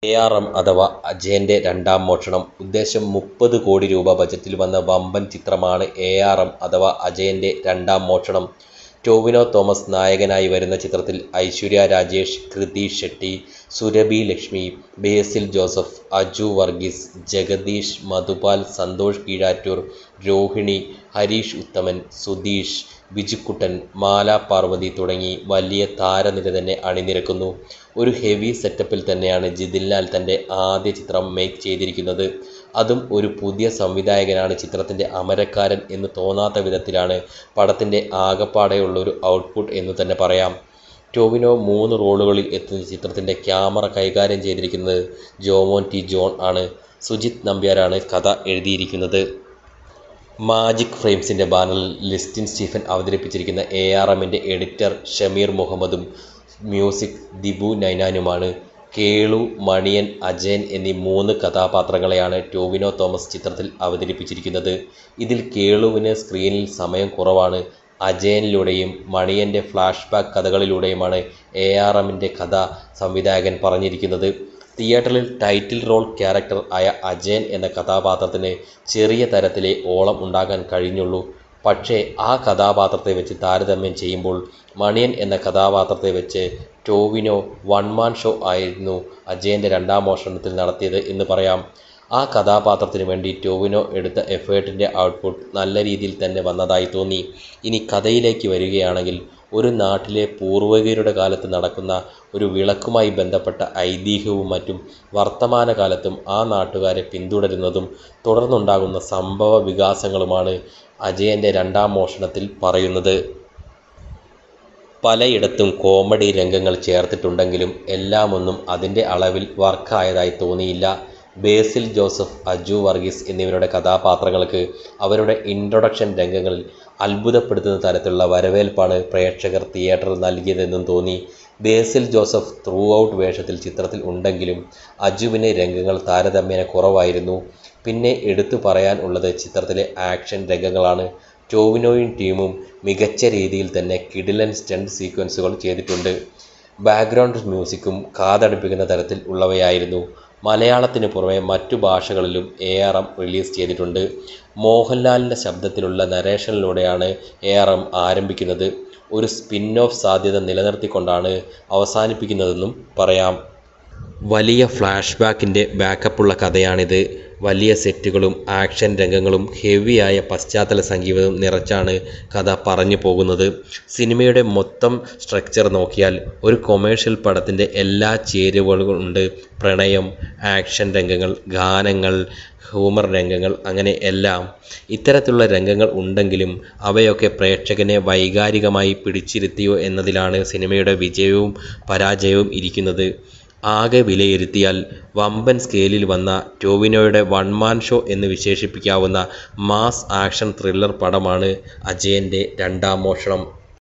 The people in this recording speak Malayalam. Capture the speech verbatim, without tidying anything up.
എ ആർ എം അഥവാ അജയൻ്റെ രണ്ടാം മോഷണം. ഉദ്ദേശം മുപ്പത് കോടി രൂപ ബജറ്റിൽ വന്ന വമ്പൻ ചിത്രമാണ് എ ആർ എം അഥവാ അജയൻ്റെ രണ്ടാം മോഷണം. ടൊവിനോ തോമസ് നായകനായി വരുന്ന ചിത്രത്തിൽ ഐശ്വര്യ രാജേഷ്, കൃതി ഷെട്ടി, സുരഭി ലക്ഷ്മി, ബേസിൽ ജോസഫ്, അജു വർഗീസ്, ജഗദീഷ്, മധുപാൽ, സന്തോഷ് കീഴാറ്റൂർ, രോഹിണി, ഹരീഷ് ഉത്തമൻ, സുധീഷ്, ബിജുക്കുട്ടൻ, മാല പാർവതി തുടങ്ങി വലിയ താരനിര തന്നെ അണിനിരക്കുന്നു. ഒരു ഹെവി സെറ്റപ്പിൽ തന്നെയാണ് ജിതിൻലാൽ തൻ്റെ ആദ്യ ചിത്രം മേക്ക് ചെയ്തിരിക്കുന്നത്. അതും ഒരു പുതിയ സംവിധായകനാണ് ചിത്രത്തിൻ്റെ അമരക്കാരൻ എന്ന് തോന്നാത്ത വിധത്തിലാണ് പടത്തിൻ്റെ ആകപ്പാടെയുള്ളൊരു ഔട്ട്പുട്ട് എന്ന് തന്നെ പറയാം. ടൊവിനോ മൂന്ന് റോളുകളിൽ എത്തുന്ന ചിത്രത്തിൻ്റെ ക്യാമറ കൈകാര്യം ചെയ്തിരിക്കുന്നത് ജോമോൻ ടി ജോൺ ആണ്. സുജിത് നമ്പ്യാരാണ് കഥ എഴുതിയിരിക്കുന്നത്. മാജിക് ഫ്രെയിംസിൻ്റെ ബാനറിൽ ലിസ്റ്റിൻ സ്റ്റീഫൻ അവതരിപ്പിച്ചിരിക്കുന്ന എ ആർ എമ്മിൻ്റെ എഡിറ്റർ ഷമീർ മുഹമ്മദും മ്യൂസിക് ദിബു നൈനാനുമാണ്. കേളു, മണിയൻ, അജയൻ എന്നീ മൂന്ന് കഥാപാത്രങ്ങളെയാണ് ടൊവിനോ തോമസ് ചിത്രത്തിൽ അവതരിപ്പിച്ചിരിക്കുന്നത്. ഇതിൽ കേളുവിന് സ്ക്രീനിൽ സമയം കുറവാണ്. അജയനിലൂടെയും മണിയൻ്റെ ഫ്ലാഷ് ബാക്ക് കഥകളിലൂടെയുമാണ് എ ആർ എമ്മിൻ്റെ കഥ സംവിധായകൻ പറഞ്ഞിരിക്കുന്നത്. തിയേറ്ററിൽ ടൈറ്റിൽ റോൾ ക്യാരക്ടർ ആയ അജയൻ എന്ന കഥാപാത്രത്തിന് ചെറിയ തരത്തിലെ ഓളം ഉണ്ടാക്കാൻ കഴിഞ്ഞുള്ളൂ. പക്ഷേ ആ കഥാപാത്രത്തെ വെച്ച് താരതമ്യം ചെയ്യുമ്പോൾ മണിയൻ എന്ന കഥാപാത്രത്തെ വെച്ച് ടൊവിനോ വൺ മാൻ ഷോ ആയിരുന്നു അജയൻ്റെ രണ്ടാം മോഷണത്തിൽ നടത്തിയത് എന്ന് പറയാം. ആ കഥാപാത്രത്തിന് വേണ്ടി ടൊവിനോ എടുത്ത എഫേർട്ടിൻ്റെ ഔട്ട്പുട്ട് നല്ല രീതിയിൽ തന്നെ വന്നതായി തോന്നി. ഇനി കഥയിലേക്ക് വരികയാണെങ്കിൽ, ഒരു നാട്ടിലെ പൂർവികരുടെ കാലത്ത് നടക്കുന്ന ഒരു വിളക്കുമായി ബന്ധപ്പെട്ട ഐതിഹ്യവും മറ്റും വർത്തമാനകാലത്തും ആ നാട്ടുകാരെ പിന്തുടരുന്നതും തുടർന്നുണ്ടാകുന്ന സംഭവ വികാസങ്ങളുമാണ് അജയൻ്റെ രണ്ടാം മോഷണത്തിൽ പറയുന്നത്. പലയിടത്തും കോമഡി രംഗങ്ങൾ ചേർത്തിട്ടുണ്ടെങ്കിലും എല്ലാമൊന്നും അതിൻ്റെ അളവിൽ വർക്കായതായി തോന്നിയില്ല. ബേസിൽ ജോസഫ്, അജു വർഗീസ് എന്നിവരുടെ കഥാപാത്രങ്ങൾക്ക് അവരുടെ ഇൻട്രൊഡക്ഷൻ രംഗങ്ങളിൽ അത്ഭുതപ്പെടുത്തുന്ന തരത്തിലുള്ള വരവേൽപ്പാണ് പ്രേക്ഷകർ തിയേറ്ററിൽ നൽകിയതെന്നും തോന്നി. ബേസിൽ ജോസഫ് ത്രൂ ഔട്ട് വേഷത്തിൽ ചിത്രത്തിൽ ഉണ്ടെങ്കിലും അജുവിന് രംഗങ്ങൾ താരതമ്യേന കുറവായിരുന്നു. പിന്നെ എടുത്തു പറയാൻ ഉള്ളത് ചിത്രത്തിലെ ആക്ഷൻ രംഗങ്ങളാണ്. ടൊവിനോയും ടീമും മികച്ച രീതിയിൽ തന്നെ കിടിലൻ സ്റ്റണ്ട് സീക്വൻസുകൾ ചെയ്തിട്ടുണ്ട്. ബാക്ക്ഗ്രൗണ്ട് മ്യൂസിക്കും കാതടുപ്പിക്കുന്ന തരത്തിൽ ഉള്ളവയായിരുന്നു. മലയാളത്തിന് പുറമെ മറ്റു ഭാഷകളിലും എ ആർ എം റിലീസ് ചെയ്തിട്ടുണ്ട്. മോഹൻലാലിൻ്റെ ശബ്ദത്തിലുള്ള നരേഷനിലൂടെയാണ് എ ആർ എം ആരംഭിക്കുന്നത്. ഒരു സ്പിൻ ഓഫ് സാധ്യത നിലനിർത്തിക്കൊണ്ടാണ് അവസാനിപ്പിക്കുന്നതെന്നും പറയാം. വലിയ ഫ്ലാഷ് ബാക്കിൻ്റെ ബാക്കപ്പുള്ള കഥയാണിത്. വലിയ സെറ്റുകളും ആക്ഷൻ രംഗങ്ങളും ഹെവിയായ പശ്ചാത്തല സംഗീതവും നിറച്ചാണ് കഥ പറഞ്ഞു പോകുന്നത്. സിനിമയുടെ മൊത്തം സ്ട്രക്ചർ നോക്കിയാൽ ഒരു കൊമേഴ്ഷ്യൽ പടത്തിൻ്റെ എല്ലാ ചേരുവകളും ഉണ്ട്. പ്രണയം, ആക്ഷൻ രംഗങ്ങൾ, ഗാനങ്ങൾ, ഹ്യൂമർ രംഗങ്ങൾ, അങ്ങനെ എല്ലാം. ഇത്തരത്തിലുള്ള രംഗങ്ങൾ ഉണ്ടെങ്കിലും അവയൊക്കെ പ്രേക്ഷകനെ വൈകാരികമായി പിടിച്ചിരുത്തിയോ എന്നതിലാണ് സിനിമയുടെ വിജയവും പരാജയവും ഇരിക്കുന്നത്. ആകെ വിലയിരുത്തിയാൽ വമ്പൻ സ്കെയിലിൽ വന്ന ടൊവിനോയുടെ വൺ മാൻ ഷോ എന്ന് വിശേഷിപ്പിക്കാവുന്ന മാസ് ആക്ഷൻ ത്രില്ലർ പടമാണ് അജയൻ്റെ രണ്ടാം മോഷണം.